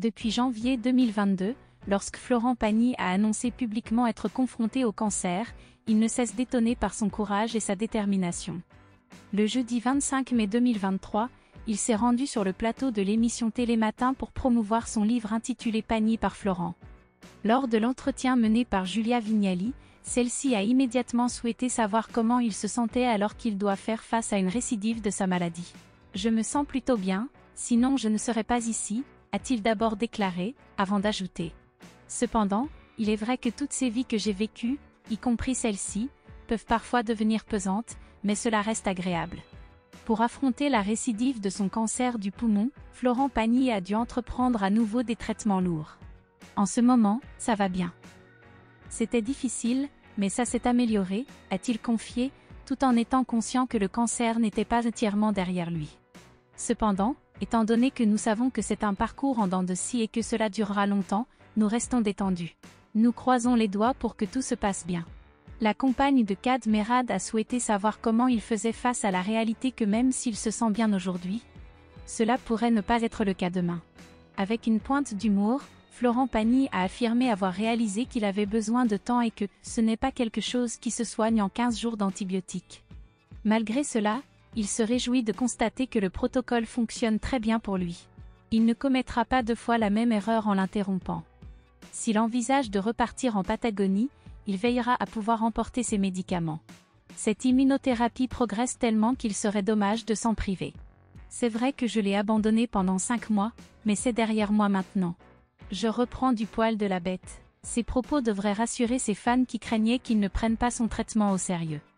depuis janvier 2022, lorsque Florent Pagny a annoncé publiquement être confronté au cancer, il ne cesse d'étonner par son courage et sa détermination. Le jeudi 25 mai 2023, il s'est rendu sur le plateau de l'émission Télématin pour promouvoir son livre intitulé Pagny par Florent. Lors de l'entretien mené par Julia Vignali, celle-ci a immédiatement souhaité savoir comment il se sentait alors qu'il doit faire face à une récidive de sa maladie. « Je me sens plutôt bien, sinon je ne serais pas ici », a-t-il d'abord déclaré, avant d'ajouter. Cependant, il est vrai que toutes ces vies que j'ai vécues, y compris celle-ci, peuvent parfois devenir pesantes, mais cela reste agréable. Pour affronter la récidive de son cancer du poumon, Florent Pagny a dû entreprendre à nouveau des traitements lourds. En ce moment, ça va bien. C'était difficile, mais ça s'est amélioré, a-t-il confié, tout en étant conscient que le cancer n'était pas entièrement derrière lui. Cependant, étant donné que nous savons que c'est un parcours en dents de scie et que cela durera longtemps, nous restons détendus. Nous croisons les doigts pour que tout se passe bien. La compagne de Kad Merad a souhaité savoir comment il faisait face à la réalité que même s'il se sent bien aujourd'hui, cela pourrait ne pas être le cas demain. Avec une pointe d'humour, Florent Pagny a affirmé avoir réalisé qu'il avait besoin de temps et que ce n'est pas quelque chose qui se soigne en 15 jours d'antibiotiques. Malgré cela, il se réjouit de constater que le protocole fonctionne très bien pour lui. Il ne commettra pas deux fois la même erreur en l'interrompant. S'il envisage de repartir en Patagonie, il veillera à pouvoir emporter ses médicaments. Cette immunothérapie progresse tellement qu'il serait dommage de s'en priver. C'est vrai que je l'ai abandonné pendant 5 mois, mais c'est derrière moi maintenant. Je reprends du poil de la bête. Ces propos devraient rassurer ses fans qui craignaient qu'il ne prenne pas son traitement au sérieux.